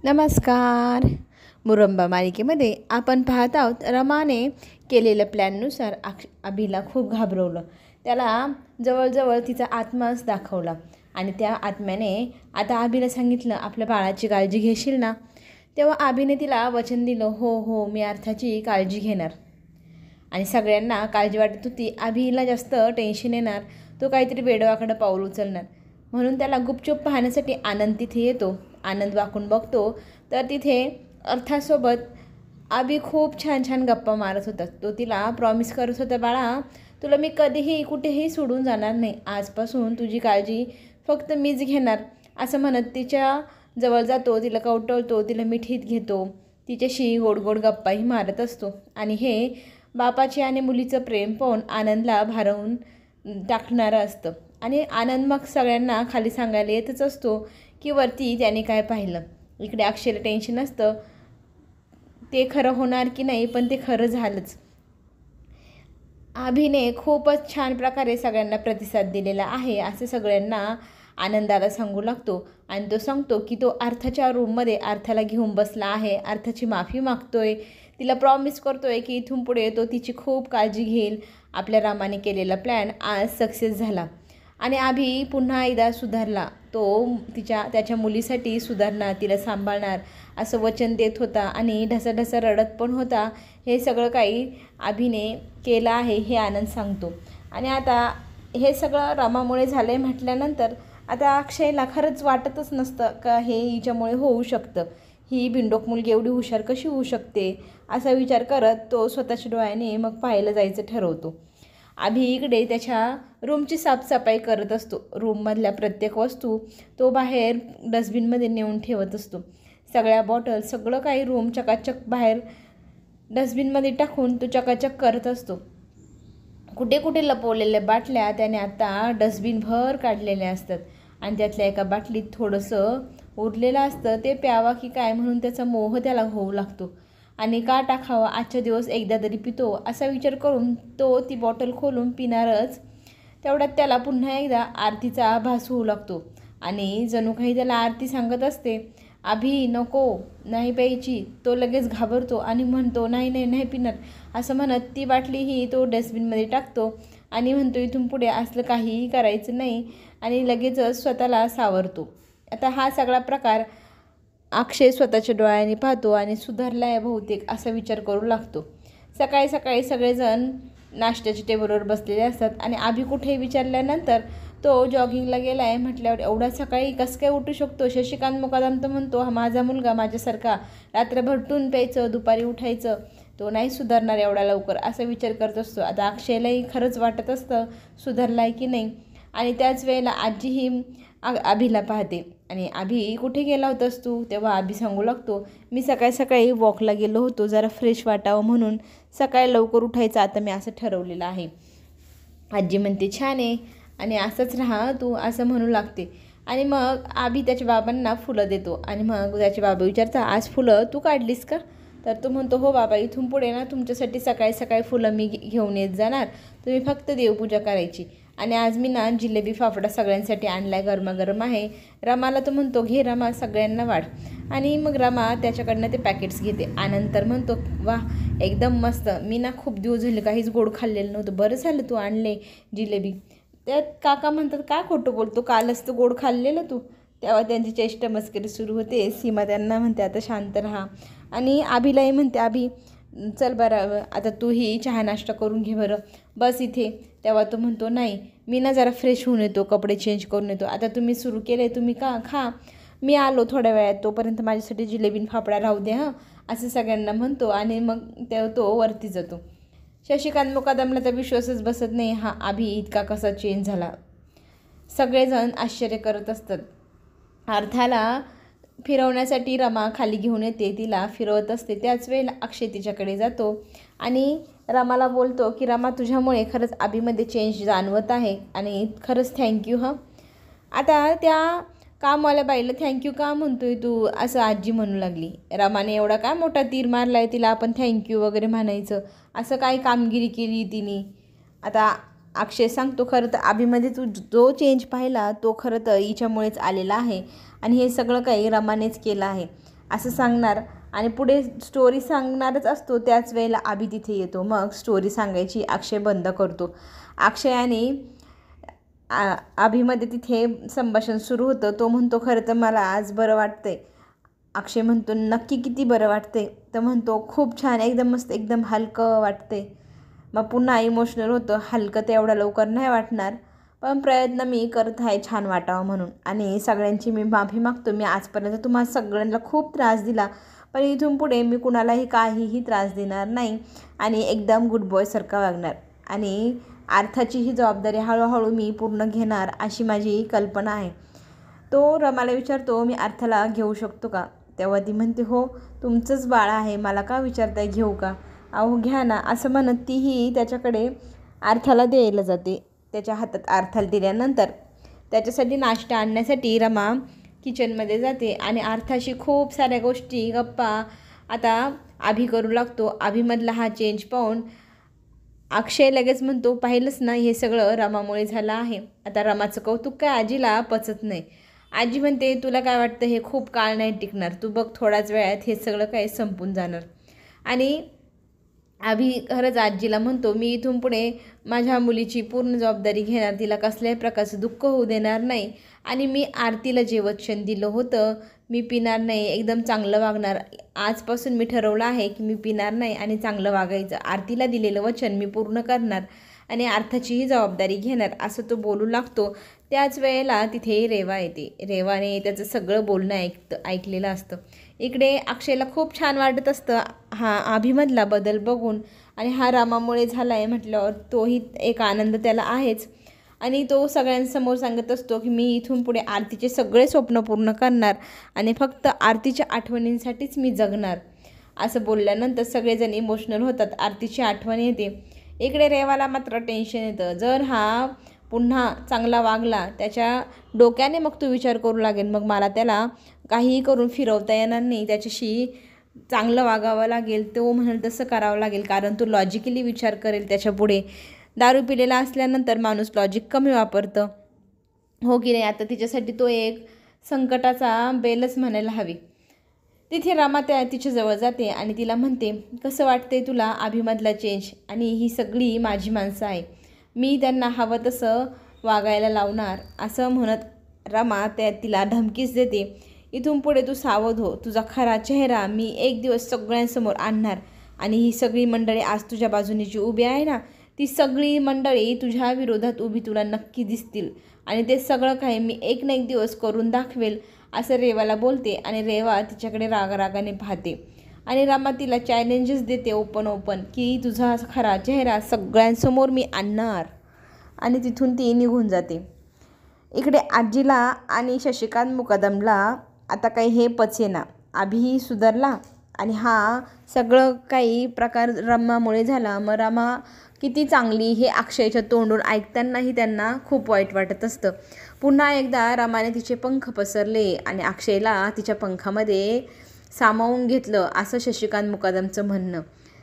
नमस्कार. मुरंबा मालिकेमध्ये आपण पाहत आहोत रमाने केलेल्या प्लॅननुसार अभिला खूप घाबरवलं. त्याला जवळजवळ तिचा आत्माच दाखवला आणि त्या आत्म्याने आता अभिला सांगितलं, आपल्या बाळाची काळजी घेशील ना? तेव्हा अभिने तिला वचन दिलं, हो हो मी अर्थाची काळजी घेणार. आणि सगळ्यांना काळजी वाटत होती अभिला जास्त टेन्शन येणार, तो काहीतरी वेडवाकडं पाऊल उचलणार. म्हणून त्याला गुपचूप पाहण्यासाठी आनंद तिथे येतो. आनंद वाकून बघतो तर तिथे अर्थासोबत अभि खूप छान छान गप्पा मारत होता. तो तिला प्रॉमिस करत होता, बाळा तुला मी कधीही कुठेही सोडून जाणार नाही, आजपासून तुझी काळजी फक्त मीच घेणार, असं म्हणत तिच्या जवळ जातो, तिला कवटवतो, तिला मिठीत घेतो, तिच्याशी गोड गोड गप्पाही मारत असतो. आणि हे बापाचे आणि मुलीचं प्रेम पाहून आनंदला भारावून टाकणारं असतं. आणि आनंद मग सगळ्यांना खाली सांगायला येतच असतो की वरती त्याने काय पाहिलं. इकडे अक्षयला टेन्शन असतं, ते खरं होणार की नाही, पण ते खरं झालंच. अभिने खूपच छान प्रकारे सगळ्यांना प्रतिसाद दिलेला आहे असं सगळ्यांना आनंदाला सांगू लागतो. आणि तो सांगतो की तो अर्थाच्या रूममध्ये अर्थाला घेऊन बसला आहे, अर्थाची माफी मागतोय, तिला प्रॉमिस करतोय की इथून पुढे तो तिची खूप काळजी घेईल. आपल्या रामाने केलेला प्लॅन आज सक्सेस झाला आणि अभि पुन्हा एकदा सुधारला. तो त्याच्या मुलीसाठी सुधारणार, तिला सांभाळणार असं वचन देत होता आणि ढसाढसा रडत पण होता. हे सगळं काही अभिने केलं आहे हे आनंद सांगतो. आणि आता हे सगळं रमामुळे झालं आहे म्हटल्यानंतर आता अक्षयला खरंच वाटतच नसतं का हे हिच्यामुळे होऊ शकतं, ही बिंडोक मुलगी एवढी हुशार कशी होऊ शकते, असा विचार करत तो स्वतःच्या डोळ्याने मग पाहायला जायचं ठरवतो. अभि इकडे त्याच्या रूमची साफसफाई करत असतो. रूममधल्या प्रत्येक वस्तू तो बाहेर डस्टबिनमध्ये नेऊन ठेवत असतो. सगळ्या बॉटल सगळं काही रूम चकाचक बाहेर डस्टबिनमध्ये टाकून तो चकाचक करत असतो. कुठे कुठे लपवलेल्या बाटल्या त्याने आता डस्टबिनभर काढलेल्या असतात आणि त्यातल्या एका बाटलीत थोडंसं उरलेलं असतं, ते प्यावा की काय म्हणून त्याचा मोह त्याला होऊ लागतो. आणि का टाकावा, आजच्या दिवस एकदा तरी पितो असा विचार करून तो ती बॉटल खोलून पिणारच. तेवढ्यात त्याला पुन्हा एकदा आरतीचा आभास होऊ लागतो आणि जणू काही त्याला आरती सांगत असते, अभि नको नाही प्यायची. तो लगेच घाबरतो आणि म्हणतो, नाही नाही नाही पिणार असं म्हणत ती बाटलीही तो डस्टबिनमध्ये टाकतो आणि म्हणतो, इथून पुढे असलं काहीही करायचं नाही आणि लगेचच स्वतःला सावरतो. आता हा सगळा प्रकार अक्षय स्वतःच्या डोळ्यांनी पाहतो आणि सुधारला आहे बहुतेक असा विचार करू लागतो. सकाळी सकाळी सगळेजण नाश्त्याच्या टेबलवर बसलेले असतात आणि अभि कुठेही विचारल्यानंतर तो जॉगिंगला गेला आहे म्हटल्यावर एवढा सकाळी कसं काय उठू शकतो. शशिकांत मुकादम तर म्हणतो, हा माझा मुलगा माझ्यासारखा रात्रभर टून प्यायचं, दुपारी उठायचं, तो नाही सुधारणार एवढा लवकर असा विचार करत असतो. आता अक्षयलाही खरंच वाटत असतं सुधारला आहे की नाही. आणि त्याच वेळेला आजीही अभिला पाहते आणि अभि कुठे गेला होतास तू, तेव्हा अभि सांगू लागतो, मी सकाळी सकाळी वॉकला गेलो होतो, जरा फ्रेश वाटावं म्हणून सकाळी लवकर उठायचं आता मी असं ठरवलेलं आहे. आजी म्हणते, छान आहे आणि असंच राहा तू असं म्हणू लागते. आणि मग अभि त्याच्या बाबांना फुलं देतो आणि मग त्याचे बाबा विचारतात, आज फुलं तू काढलीस का? तर तो म्हणतो, हो बाबा, इथून पुढे ना तुमच्यासाठी सकाळी सकाळी फुलं मी घेऊन येत जाणार, तुम्ही फक्त देवपूजा करायची. आणि आज मी ना जिलेबी फाफडा सगळ्यांसाठी आणला आहे, गरमागरम आहे. रमाला तो म्हणतो, घे रमा सगळ्यांना वाढ. आणि मग रमा त्याच्याकडनं ते पॅकेट्स घेते. आनंद तर म्हणतो, वा एकदम मस्त, मी ना खूप दिवस झाले काहीच गोड खाल्लेलं नव्हतं, बरं झालं तू आणले जिलेबी. त्यात काका म्हणतात, काय खोटं बोलतो, कालच तर गोड खाल्लेलं तू. तेव्हा त्यांची चेष्टा मस्करी सुरू होते. सीमा त्यांना म्हणते, आता शांत राहा. आणि अभिलाही म्हणते, अभि चल बरं आता तूही चहा नाश्ता करून घे बरं, बस इथे. तेव्हा तो म्हणतो, नाही मी ना जरा फ्रेश होऊन येतो, कपडे चेंज करून येतो, आता तुम्ही सुरू केले तुम्ही खा, मी आलो थोड्या वेळात, तोपर्यंत माझ्यासाठी जिलेबी फाफडा राहू दे हां, असं सगळ्यांना म्हणतो. आणि मग तो वरती जातो. शशिकांत मुकादमला तर विश्वासच बसत नाही, हा अभि इतका कसा चेंज झाला. सगळेजण आश्चर्य करत असतात. अर्थाला फिरवण्यासाठी रमा खाली घेऊन येते, तिला फिरवत असते. त्याच वेळेला अक्षय तिच्याकडे जातो आणि रमाला बोलतो की रमा तुझ्यामुळे खरंच अभिमध्ये चेंज जाणवत आहे आणि खरंच थँक्यू हं. आता त्या कामवाल्या बाईला थँक्यू का म्हणतोय तू, असं आजी म्हणू लागली. रमाने एवढा काय मोठा तीर मारला आहे, तिला आपण थँक्यू वगैरे म्हणायचं, असं काय कामगिरी केली तिने. आता अक्षय सांगतो, खरं तर अभिमध्ये तू जो चेंज पाहिला तो खरं तर हिच्यामुळेच आलेला आहे आणि हे सगळं काही रमानेच केलं आहे. असं सांगणार आणि पुढे स्टोरी सांगणारच असतो. त्याच वेळेला अभि तिथे येतो. मग स्टोरी सांगायची अक्षय बंद करतो. अक्षय आणि अभिमध्ये तिथे संभाषण सुरू होतं. तो म्हणतो खरं तर मला आज बरं वाटतंय. अक्षय म्हणतो नक्की किती बरं वाटतंय? तर म्हणतो खूप छान, एकदम मस्त, एकदम हलकं वाटतंय. मग पुन्हा इमोशनल होतं. हलकं तर एवढं लवकर नाही वाटणार, पण प्रयत्न मी करत आहे छान वाटावं म्हणून. आणि सगळ्यांची मी माफी मागतो. मी आजपर्यंत तुम्हाला सगळ्यांना खूप त्रास दिला, पण इथून पुढे मी कुणालाही काहीही त्रास देणार नाही आणि एकदम गुड बॉयसारखा वागणार. आणि अर्थाची ही जबाबदारी हळूहळू मी पूर्ण घेणार अशी माझी कल्पना आहे. तो रमाला विचारतो मी अर्थाला घेऊ शकतो का? तेव्हा ती म्हणते हो, तुमचंच बाळ आहे, मला का विचारताय घेऊ का? अहो घ्या ना, असं म्हणत तीही त्याच्याकडे अर्थाला द्यायला जाते. त्याच्या हातात अर्थाला दिल्यानंतर त्याच्यासाठी नाश्ता आणण्यासाठी रमा किचनमध्ये जाते आणि अर्थाशी खूप साऱ्या गोष्टी गप्पा आता अभि करू लागतो. अभिमधला हा चेंज पाहून अक्षय लगेच म्हणतो पाहिलंच ना, हे सगळं रमामुळे झालं आहे. आता रमाचं कौतुक काय आजीला पचत नाही. आजी म्हणते तुला काय वाटतं, हे खूप काळ नाही टिकणार, तू बघ थोड्याच वेळात हे सगळं काय संपून जाणार. आणि अभि खरंच आजीला म्हणतो मी इथून पुढे माझ्या मुलीची पूर्ण जबाबदारी घेणार, तिला कसल्याही प्रकारचं दुःख होऊ देणार नाही. आणि मी आरतीला जे वचन दिलं होतं, मी पिणार नाही, एकदम चांगलं वागणार. आजपासून मी ठरवलं आहे की मी पिणार नाही आणि चांगलं वागायचं. आरतीला दिलेलं वचन मी पूर्ण करणार आणि अर्थाचीही जबाबदारी घेणार, असं तो बोलू लागतो. त्याच वेळेला तिथे रेवा येते. रेवाने त्याचं सगळं बोलणं ऐकलेलं असतं. इकडे अक्षयला खूप छान वाटत असतं हा अभिमधला बदल बघून. आणि हा रामामुळे झाला आहे म्हटल्यावर तोही एक आनंद त्याला आहेच. आणि तो सगळ्यांसमोर सांगत असतो की मी इथून पुढे आरतीचे सगळे स्वप्न पूर्ण करणार आणि फक्त आरतीच्या आठवणींसाठीच मी जगणार. असं बोलल्यानंतर सगळेजण इमोशनल होतात. आरतीची आठवण येते. इकडे रेवाला मात्र टेन्शन येतं. जर हा पुन्हा चांगला वागला, त्याच्या डोक्याने मग तो विचार करू लागेल, मग मला त्याला काहीही करून फिरवता येणार नाही, त्याच्याशी चांगलं वागावं लागेल, तो म्हणेल तसं करावं लागेल, कारण तो लॉजिकली विचार करेल. त्याच्यापुढे दारू पिलेला असल्यानंतर माणूस लॉजिक कमी वापरतं, हो की नाही? आता तिच्यासाठी तो एक संकटाचा बेलच म्हणायला हवी. तिथे रमा तिच्याजवळ जाते आणि तिला म्हणते कसं वाटते तुला अभिमधला चेंज? आणि ही सगळी माझी माणसं आहे, मी त्यांना हवं तसं वागायला लावणार. असं म्हणत रमा तिला धमकीच देते. इथून पुढे तू सावध हो, तुझा खरा चेहरा मी एक दिवस सगळ्यांसमोर आणणार. आणि ही सगळी मंडळी आज तुझ्या बाजूने जी उभी आहे ना, ती सगळी मंडळी तुझ्या विरोधात उभी तुला नक्की दिसतील. आणि ते सगळं काही मी एक ना एक दिवस करून दाखवेल, असं रेवाला बोलते. आणि रेवा तिच्याकडे रागाने पाहते आणि रमा तिला चॅलेंजेस देते ओपन की तुझा खरा चेहरा सगळ्यांसमोर मी आणणार. आणि तिथून ती निघून जाते. इकडे आजीला आणि शशिकांत मुकदमला आता काही हे पचेना. अभिही सुधारला आणि हा सगळं काही प्रकार रमामुळे झाला. मग रमा किती चांगली हे अक्षयच्या तोंडून ऐकतानाही त्यांना खूप वाईट वाटत असतं. पुन्हा एकदा रमाने तिचे पंख पसरले आणि अक्षयला तिच्या पंखामध्ये सामावून घेतलं, असं शशिकांत मुकदमचं म्हणणं.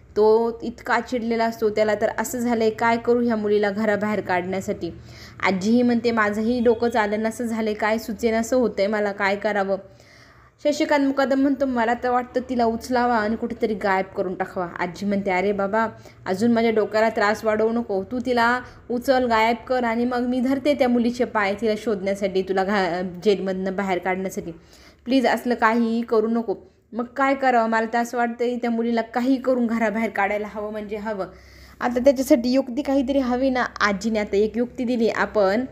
तो इतका चिडलेला असतो. त्याला तर असं झालं आहे, काय करू ह्या मुलीला घराबाहेर काढण्यासाठी. आजीही म्हणते माझंही डोकं चालेल असं झालं आहे, काय सुचेनासं होतं आहे मला, काय करावं. शशिकांत मुकदम म्हणतो मला तर वाटतं तिला उचलावा आणि कुठेतरी गायब करून टाकावा. आजी म्हणते अरे बाबा, अजून माझ्या डोक्याला त्रास वाढवू नको, तू तिला उचल, गायब कर आणि मग मी धरते त्या मुलीचे पाय तिला शोधण्यासाठी, तुला जेलमधनं बाहेर काढण्यासाठी. प्लीज असलं काहीही करू नको. मग काय करावं, मला तर असं वाटतं त्या मुलीला काही करून घराबाहेर काढायला हवं, म्हणजे हवं. आता त्याच्यासाठी युक्ती काहीतरी हवी ना. आजीने आता एक युक्ती दिली, आपण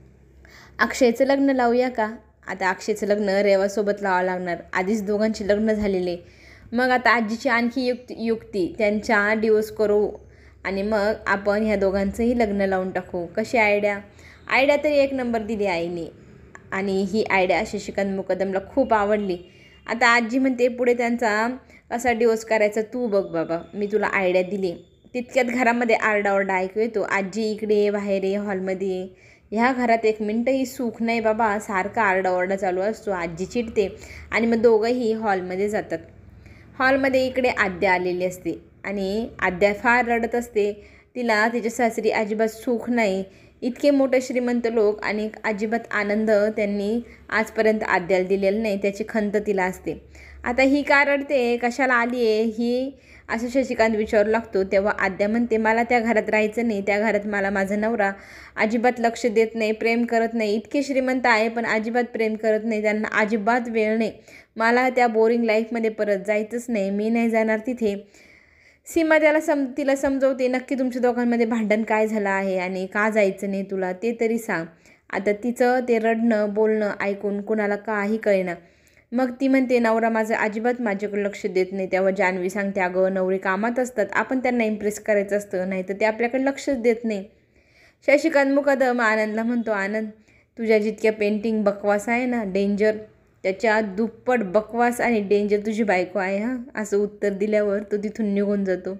अक्षयचं लग्न लावूया का? आता अक्षयचं लग्न रेवासोबत लावावं लागणार, आधीच दोघांची लग्न झालेले. मग आता आजीची आणखी युक्ती त्यांच्या डिवोर्स करू आणि मग आपण ह्या दोघांचंही लग्न लावून टाकू. कशी आयडिया तरी एक नंबर दिली आईने. आणि ही आयडिया शशिकांत मुकदमला खूप आवडली. आता आजी म्हणते पुढे त्यांचा कसा डिवोर्स करायचा तू बघ बाबा, मी तुला आयडिया दिली. तितक्यात घरामध्ये आरडाओरडा ऐकू येतो. आजी इकडे बाहेर ये, हॉलमध्ये. ह्या घरात एक मिनटंही सुख नाही बाबा, सारखा आरडाओरडा चालू असतो. आजी चिडते आणि मग दोघंही हॉलमध्ये जातात. हॉलमध्ये इकडे आद्या आलेली असते आणि आद्या फार रडत असते. तिला तिच्या सासरी अजिबात सुख नाही. इतके मोठे श्रीमंत लोक आणि अजिबात आनंद त्यांनी आजपर्यंत आद्याला दिलेला नाही, त्याची खंत तिला असते. आता ही का रडते, कशाला आली आहे ही, असं शशिकांत विचारू लागतो. तेव्हा आद्या म्हणते, मला त्या घरात राहायचं नाही, त्या घरात मला माझा नवरा अजिबात लक्ष देत नाही, प्रेम करत नाही. इतके श्रीमंत आहे पण अजिबात प्रेम करत नाही, त्यांना अजिबात वेळ नाही. मला त्या बोरिंग लाईफमध्ये परत जायचंच नाही, मी नाही जाणार तिथे. सीमा तिला समजवते, नक्की तुमच्या दोघांमध्ये भांडण काय झालं आहे आणि का जायचं नाही तुला ते तरी सांग. आता तिचं ते रडणं बोलणं ऐकून कुणाला काही कळेना. मग ती म्हणते, नवरा माझं अजिबात माझ्याकडे लक्ष देत नाही. तेव्हा जान्हवी सांगते, अगं नवरे कामात असतात, आपण त्यांना इम्प्रेस करायचं असतं, नाही तर ते आपल्याकडे लक्षच देत नाही. शशिकांत मुकादम आनंदला म्हणतो, आनंद तुझ्या जितक्या पेंटिंग बकवास आहे ना, डेंजर, त्याच्या दुप्पट बकवास आणि डेंजर तुझी बायको आहे हां. असं उत्तर दिल्यावर तो तिथून निघून जातो.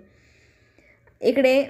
इकडे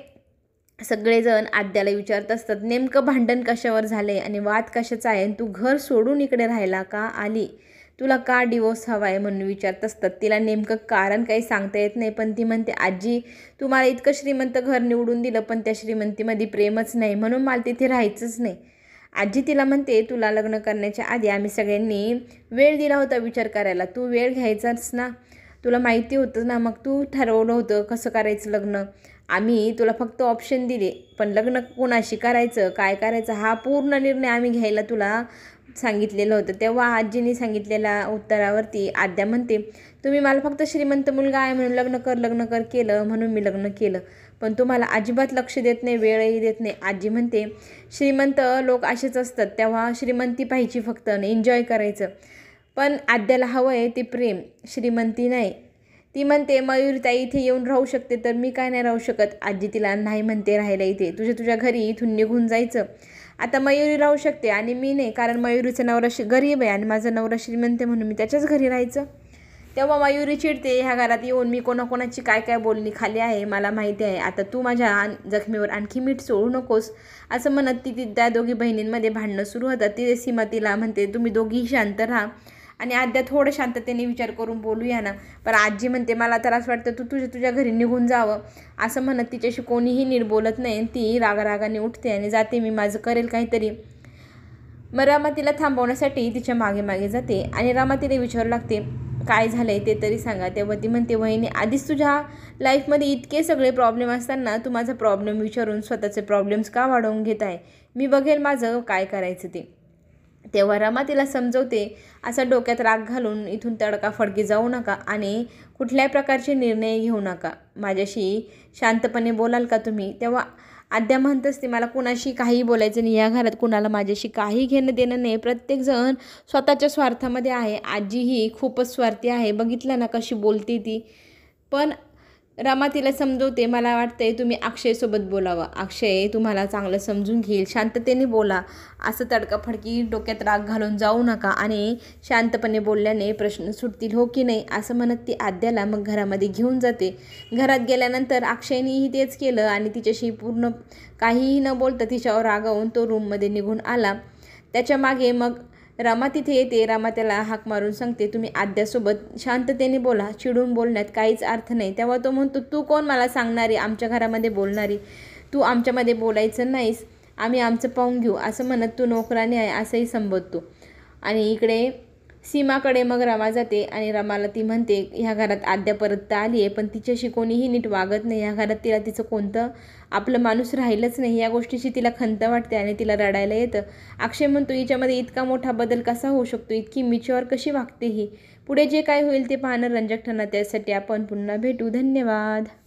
सगळेजण आद्याला विचारत असतात, नेमकं भांडण कशावर झाले आणि वाद कशाचा आहे, तू घर सोडून इकडे राहायला का आली, तुला का डिवोर्स हवा आहे म्हणून विचारत असतात. तिला नेमकं कारण काही सांगता येत नाही, पण ती म्हणते, आजी तुम्हाला इतकं श्रीमंत घर निवडून दिलं पण त्या श्रीमंतीमध्ये प्रेमच नाही, म्हणून मला तिथे राहायचंच नाही. आजी तिला म्हणते, तुला लग्न करण्याच्या आधी आम्ही सगळ्यांनी वेळ दिला होता विचार करायला, तू वेळ घ्यायचाच ना, तुला माहिती होतं ना, मग तू ठरवलं होतं कसं करायचं लग्न, आम्ही तुला फक्त ऑप्शन दिले, पण लग्न कोणाशी करायचं काय करायचं हा पूर्ण निर्णय आम्ही घ्यायला तुला सांगितलेलं होतं. तेव्हा आजीने सांगितलेल्या उत्तरावरती आद्या म्हणते, तुम्ही मला फक्त श्रीमंत मुलगा आहे म्हणून लग्न कर केलं, म्हणून मी लग्न केलं, पण तुम्हाला अजिबात लक्ष देत नाही, वेळही देत नाही. आजी म्हणते, श्रीमंत लोक असेच असतात, तेव्हा श्रीमंती पाहिजे फक्त, एन्जॉय करायचं, पण आद्याला हवं आहे ते प्रेम, श्रीमंती नाही. ती म्हणते, मयुरीताई इथे येऊन राहू शकते तर मी काय नाही राहू शकत. आजी तिला नाही म्हणते राहायला इथे, तुझ्या घरी इथून निघून जायचं. आता मयुरी राहू शकते आणि मी नाही, कारण मयुरीचा नवरा गरीब आहे आणि माझा नवरा श्रीमंत आहे म्हणून मी त्याच्याच घरी राहायचं. तेव्हा मयुरी चिडते, ह्या घरात येऊन मी कोणाकोणाची काय बोलणी खाली आहे मला माहिती आहे, आता तू माझ्या जखमीवर आणखी मीठ सोडू नकोस, असं म्हणत ती त्या दोघी बहिणींमध्ये भांडणं सुरू होतात. ती सीमा तिला म्हणते, तुम्ही दोघीही शांत राहा आणि आद्या थोडं शांततेने विचार करून बोलूया ना. पण आजी म्हणते, मला तर असं वाटतं तू तुझ्या घरी निघून जावं, असं म्हणत तिच्याशी कोणीही नीट बोलत नाही. ती रागाने उठते आणि जाते, मी माझं करेल काहीतरी. मग रमा तिला थांबवण्यासाठी तिच्या मागे जाते आणि रमा तिला विचारू लागते, काय झालंय ते तरी सांगा. तेव्हा ती म्हणते, वहिनी आधीच तुझ्या लाईफमध्ये इतके सगळे प्रॉब्लेम असताना तू माझा प्रॉब्लेम विचारून स्वतःचे प्रॉब्लेम्स का वाढवून घेत आहे, मी बघेल माझं काय करायचं ते. तेव्हा रमा तिला समजवते, असा डोक्यात राग घालून इथून तडकाफडकी जाऊ नका आणि कुठल्याही प्रकारचे निर्णय घेऊ नका, माझ्याशी शांतपणे बोलाल का तुम्ही. तेव्हा आद्या म्हणत असते, मला कुणाशी काही बोलायचं नाही, या घरात कुणाला माझ्याशी काही घेणं देणं नाही, प्रत्येकजण स्वतःच्या स्वार्थामध्ये आहे. आजी ही खूपच स्वार्थी आहे, बघितलं ना कशी बोलते ती. पण रमा तिला समजवते, मला वाटतंय तुम्ही अक्षयसोबत बोलावं, अक्षय तुम्हाला चांगलं समजून घेईल, शांततेने बोला, असं तडकाफडकी डोक्यात राग घालून जाऊ नका आणि शांतपणे बोलल्याने प्रश्न सुटतील, हो की नाही, असं म्हणत ती आद्याला मग घरामध्ये घेऊन जाते. घरात गेल्यानंतर अक्षयनेही तेच केलं आणि तिच्याशी पूर्ण काहीही न बोलता तिच्यावर रागावून तो रूममध्ये निघून आला. त्याच्या मागे मग रमा तिथे येते. रमा त्याला हाक मारून सांगते, तुम्ही आद्यासोबत शांततेने बोला, चिडून बोलण्यात काहीच अर्थ नाही. तेव्हा तो म्हणतो, तू कोण मला सांगणारी, आमच्या घरामध्ये बोलणारी, तू आमच्यामध्ये बोलायचं नाहीस, आम्ही आमचं पाहून घेऊ, असं म्हणत तू नोकराने आहे असंही संबोधतो. आणि इकडे सीमाकडे मग रमा जाते आणि रमाला ती म्हणते, ह्या घरात आद्या परत आली आहे पण तिच्याशी कोणीही नीट वागत नाही, ह्या घरात तिला तिचं कोणतं आपलं माणूस राहिलंच नाही, या गोष्टीची तिला खंत वाटते आणि तिला रडायला येतं. अक्षय म्हणतो, हिच्यामध्ये इतका मोठा बदल कसा होऊ शकतो, इतकी मॅच्युअर कशी वागते ही. पुढे जे काय होईल ते पाहणं रंजक ठरणार, त्यासाठी आपण पुन्हा भेटू. धन्यवाद.